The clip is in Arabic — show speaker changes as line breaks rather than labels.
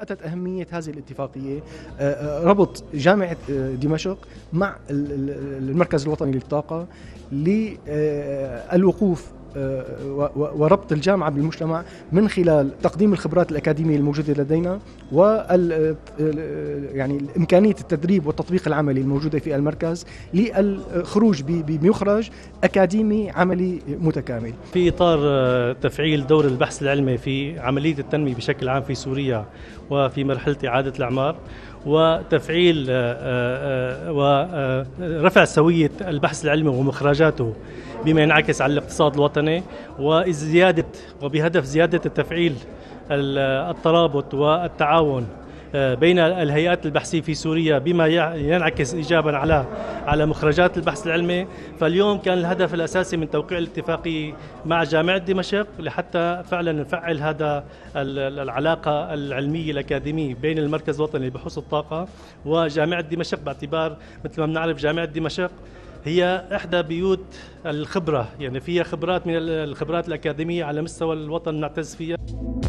أثبتت أهمية هذه الاتفاقية ربط جامعة دمشق مع المركز الوطني للطاقة للوقوف وربط الجامعة بالمجتمع من خلال تقديم الخبرات الأكاديمية الموجودة لدينا يعني إمكانية التدريب والتطبيق العملي الموجودة في المركز للخروج بمخرج أكاديمي عملي متكامل.
في إطار تفعيل دور البحث العلمي في عملية التنمية بشكل عام في سوريا وفي مرحلة إعادة الأعمار، وتفعيل ورفع سوية البحث العلمي ومخرجاته بما ينعكس على الاقتصاد الوطني، وبهدف زيادة التفعيل الترابط والتعاون بين الهيئات البحثية في سوريا بما ينعكس إيجابا على مخرجات البحث العلمي. فاليوم كان الهدف الأساسي من توقيع الاتفاقية مع جامعة دمشق لحتى فعلا نفعل هذا العلاقة العلمية الأكاديمية بين المركز الوطني لبحوث الطاقة وجامعة دمشق، باعتبار مثل ما بنعرف جامعة دمشق هي إحدى بيوت الخبرة، يعني فيها خبرات من الخبرات الأكاديمية على مستوى الوطن نعتز فيها.